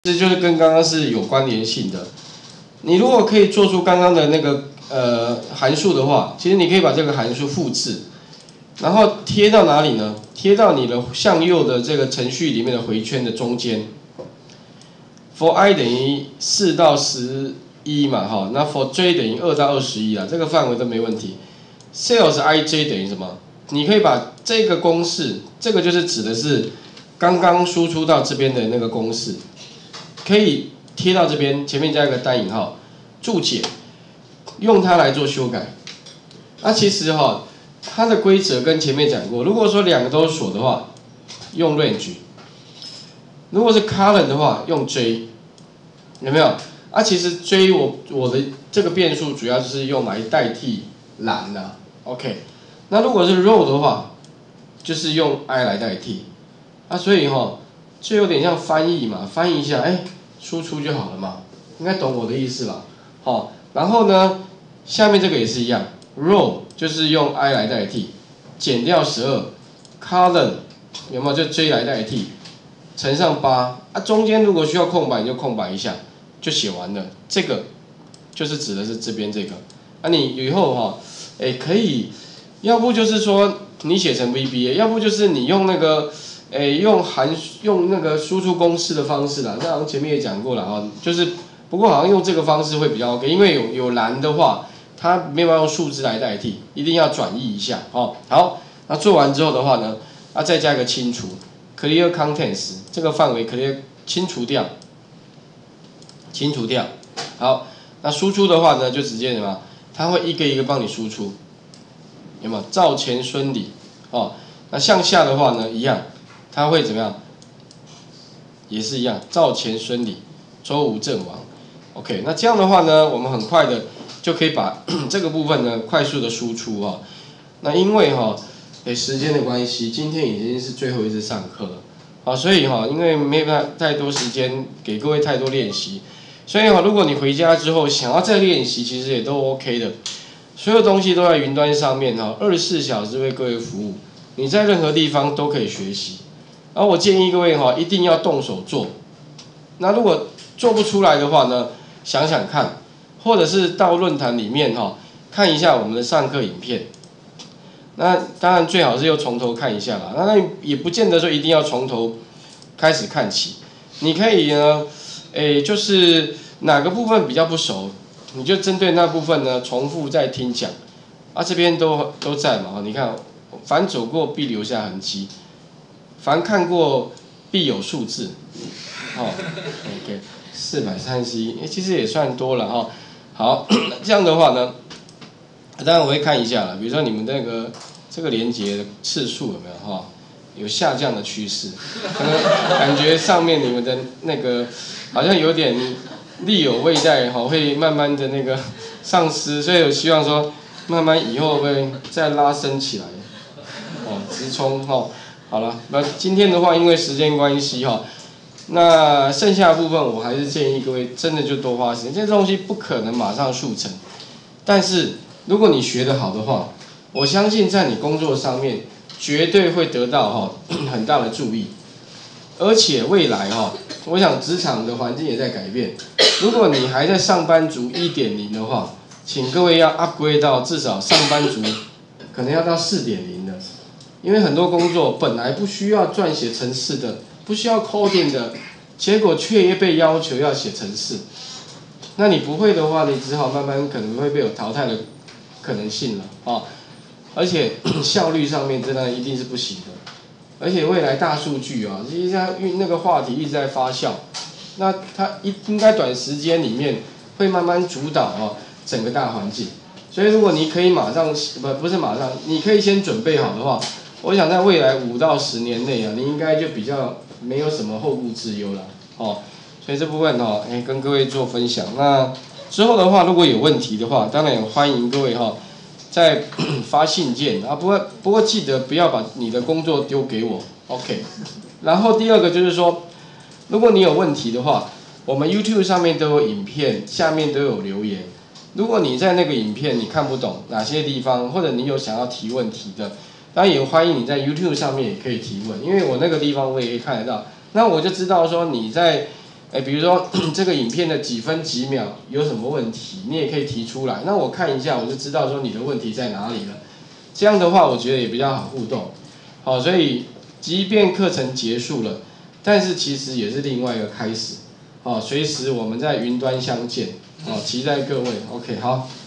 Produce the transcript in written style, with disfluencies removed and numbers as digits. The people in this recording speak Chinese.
这就是跟刚刚是有关联性的。你如果可以做出刚刚的那个函数的话，其实你可以把这个函数复制，然后贴到哪里呢？贴到你的向右的这个程序里面的回圈的中间。for i 等于4到11嘛，哈，那 for j 等于2到21啦，这个范围都没问题。sales ij 等于什么？你可以把这个公式，这个就是指的是刚刚输出到这边的那个公式。可以贴到这边，前面加一个单引号，注解，用它来做修改。那其实它的规则跟前面讲过，如果说两个都是锁的话，用 range； 如果是 column 的话，用 j， 有没有？其实 j 我的这个变数主要就是用来代替栏的 ，OK。那如果是 row 的话，就是用 i 来代替。所以就有点像翻译嘛，翻译一下，输出就好了嘛，应该懂我的意思吧？然后呢，下面这个也是一样 ，row 就是用 i 来代替，减掉12，column 有没有就 j 来代替，乘上8，中间如果需要空白你就空白一下，就写完了。这个就是指的是这边这个，你以后可以，要不就是说你写成 VBA， 要不就是你用那个。用那个输出公式的方式啦，这好像前面也讲过了就是不过好像用这个方式会比较 OK， 因为有栏的话，它没有办法用数字来代替，一定要转译一下好，那做完之后的话呢，再加一个清除 ，clear contents 这个范围 clear 清除掉。好，那输出的话呢，就直接什么，它会一个一个帮你输出，有没有？赵钱孙李那向下的话呢，一样。它会怎么样？也是一样，赵钱孙李，周吴郑王。OK， 那这样的话呢，我们很快的就可以把这个部分呢快速的输出那因为时间的关系，今天已经是最后一次上课了所以因为没有太多时间给各位太多练习，所以如果你回家之后想要再练习，其实也都 OK 的。所有东西都在云端上面24小时为各位服务，你在任何地方都可以学习。然后我建议各位一定要动手做。那如果做不出来的话呢，想想看，或者是到论坛里面看一下我们的上课影片。那当然最好是又从头看一下啦。那也不见得说一定要从头开始看起。你可以呢，就是哪个部分比较不熟，你就针对那部分呢重复再听讲。这边都在嘛你看，凡走过必留下痕迹。凡看过必有数字，OK， 431，其实也算多了好，这样的话呢，当然我会看一下了，比如说你们那个这个连结的次数有没有有下降的趋势，可能感觉上面你们的那个好像有点力有未逮会慢慢的那个丧失，所以我希望说慢慢以后会再拉升起来，直冲好了，那今天的话，因为时间关系那剩下的部分我还是建议各位真的就多花时间，这东西不可能马上速成，但是如果你学得好的话，我相信在你工作上面绝对会得到很大的注意，而且未来我想职场的环境也在改变，如果你还在上班族 1.0 的话，请各位要 upgrade 到至少上班族可能要到 4.0 的。因为很多工作本来不需要撰写程式的，不需要 coding 的，结果却被要求要写程式。那你不会的话，你只好慢慢可能会被有淘汰的可能性了而且效率上面真的一定是不行的。而且未来大数据其实那个话题一直在发酵，那它应该短时间里面会慢慢主导整个大环境。所以如果你可以马上不是马上，你可以先准备好的话。我想在未来5到10年内你应该就比较没有什么后顾之忧了所以这部分跟各位做分享。那之后的话，如果有问题的话，当然也欢迎各位再发信件不过记得不要把你的工作丢给我 ，OK。然后第二个就是说，如果你有问题的话，我们 YouTube 上面都有影片，下面都有留言。如果你在那个影片你看不懂哪些地方，或者你有想要提问题的。当然也欢迎你在 YouTube 上面也可以提问，因为我那个地方我也可以看得到，那我就知道说你在比如说这个影片的几分几秒有什么问题，你也可以提出来，那我看一下，我就知道说你的问题在哪里了。这样的话，我觉得也比较好互动。好，所以即便课程结束了，但是其实也是另外一个开始。随时我们在云端相见。期待各位。OK， 好。